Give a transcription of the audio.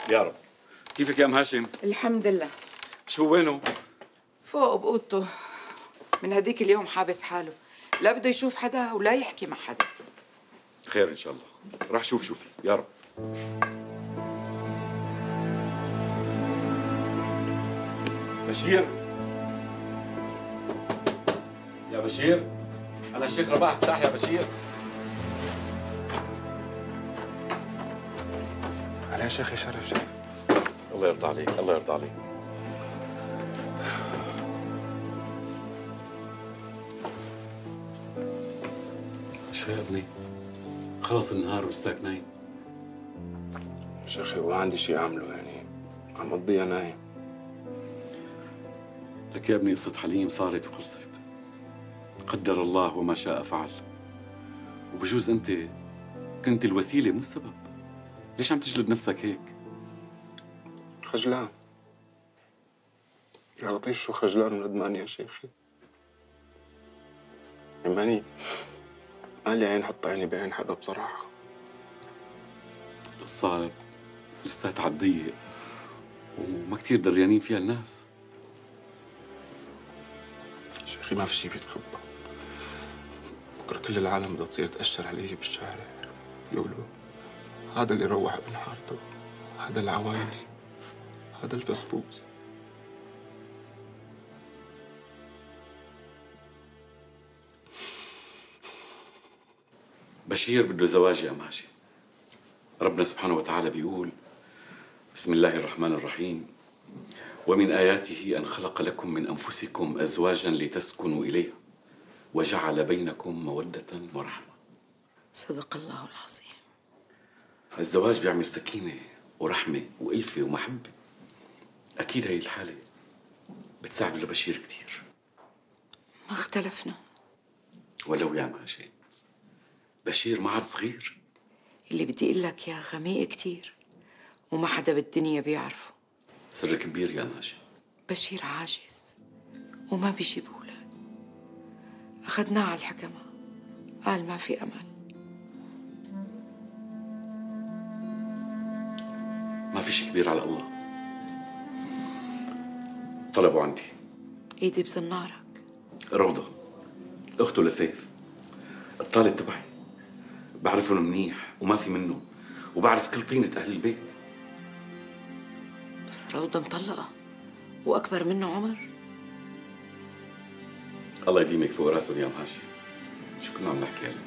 يا رب. كيفك يا ام هاشم؟ الحمد لله. شو وينه؟ فوق بأوضته، من هديك اليوم حابس حاله، لا بده يشوف حدا ولا يحكي مع حدا. خير ان شاء الله، راح شوف شوفي يا رب. بشير، يا بشير، انا الشيخ رباح، افتح يا بشير. معلش يا اخي شرف شرف. الله يرضى عليك، الله يرضى عليك. شو يا ابني؟ خلص النهار ولساك نايم؟ شيخي ما عندي شيء اعمله، يعني عم اقضيها نايم. لك يا ابني قصة حليم صارت وخلصت. قدر الله وما شاء فعل. وبجوز انت كنت الوسيلة مو السبب. ليش عم تجلد نفسك هيك؟ خجلان يا لطيف، شو خجلان وندمان يا شيخي؟ ماني مالي عين حط عيني بعين حدا بصراحة. القصة لساتها على الضيق وما كثير دريانين فيها الناس. شيخي ما في شيء بيتخبى. بكره كل العالم بدها تصير تأشر علي بالشارع، يقولوا هذا اللي روح ابن حارته، هذا العوايني، هذا الفسفوس. بشير بده زواج يا ام هاشم. ربنا سبحانه وتعالى بيقول: بسم الله الرحمن الرحيم، ومن آياته أن خلق لكم من أنفسكم أزواجا لتسكنوا إليها وجعل بينكم مودة ورحمة. صدق الله العظيم. الزواج بيعمل سكينة ورحمة وألفة ومحبة. أكيد هي الحالة بتساعد لبشير كتير. ما اختلفنا. ولو يا ماشي، بشير ما عاد صغير. اللي بدي اقول لك يا غميق كتير وما حدا بالدنيا بيعرفه. سر كبير يا ماشي. بشير عاجز وما بيجيب اولاد. اخذناه على الحكمة، قال ما في امل. ما في شي كبير على الله. طلبوا عندي. ايدي بزنارك. روضة اخته لسيف، الطالب تبعي، بعرفهم منيح وما في منه، وبعرف كل طينة أهل البيت. بس روضة مطلقة وأكبر منه عمر. الله يديمك فوق راسه يا ام هاشم. شو كنا عم نحكي هلا؟